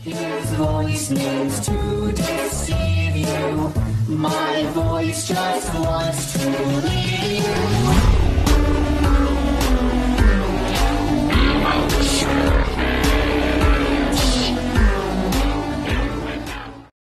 His voice means to deceive you. My voice just wants to leave you.